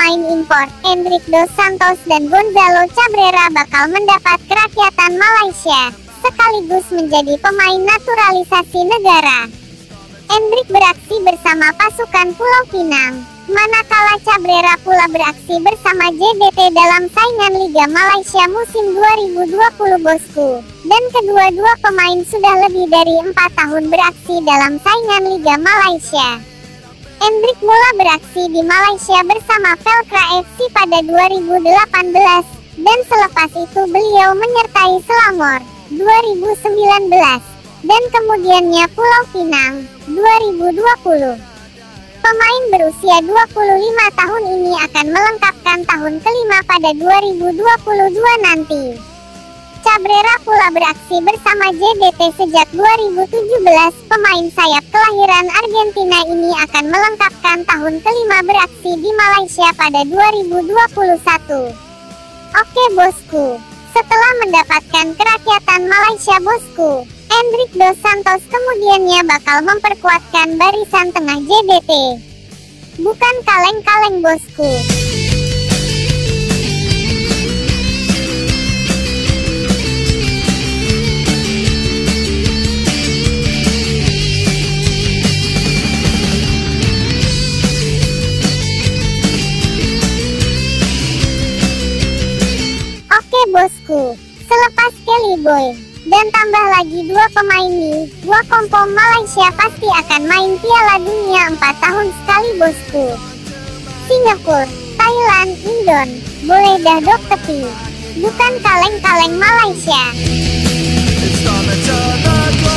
pemain impor, Hendrik Dos Santos dan Gonzalo Cabrera bakal mendapat kerakyatan Malaysia, sekaligus menjadi pemain naturalisasi negara. Hendrik beraksi bersama pasukan Pulau Pinang, manakala Cabrera pula beraksi bersama JDT dalam saingan Liga Malaysia musim 2020 bosku. Dan kedua-dua pemain sudah lebih dari 4 tahun beraksi dalam saingan Liga Malaysia. Hendrik mula beraksi di Malaysia bersama Velcra FC pada 2018, dan selepas itu beliau menyertai Selangor 2019, dan kemudiannya Pulau Pinang 2020. Pemain berusia 25 tahun ini akan melengkapkan tahun kelima pada 2022 nanti. Cabrera pula beraksi bersama JDT sejak 2017. Pemain sayap kelahiran Argentina ini akan melengkapkan tahun kelima beraksi di Malaysia pada 2021. Oke bosku, setelah mendapatkan kerakyatan Malaysia bosku, Hendrik Dos Santos kemudiannya bakal memperkuatkan barisan tengah JDT. Bukan kaleng-kaleng bosku. Oke bosku, selepas Kelly Boy dan tambah lagi 2 pemain nih, Wakompong Malaysia pasti akan main Piala Dunia 4 tahun sekali bosku. Singapura, Thailand, Indon, boleh dah dok tepi. Bukan kaleng-kaleng Malaysia.